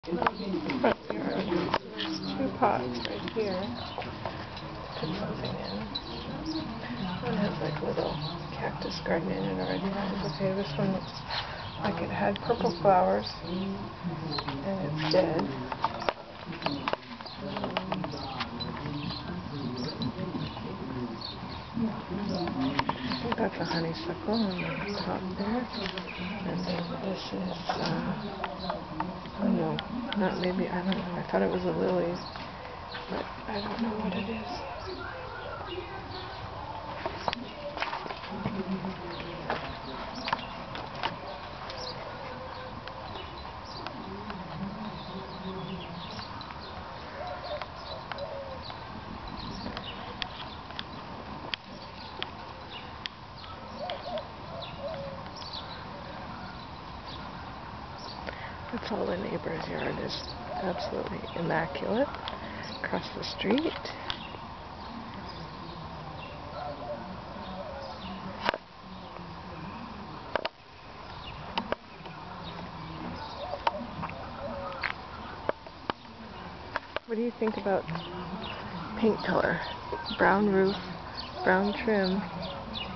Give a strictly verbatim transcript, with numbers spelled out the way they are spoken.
Front yard. There's two pots right here. Put something in. One has like a little cactus garden in it already. That was okay. This one looks like it had purple flowers and it's dead. I think that's a honeysuckle on the top there. And then this is, uh, oh no, not maybe, I don't know. I thought it was a lily, but I don't know what it is. That's all the neighbor's yard is absolutely immaculate. Across the street. What do you think about paint color? Brown roof, brown trim.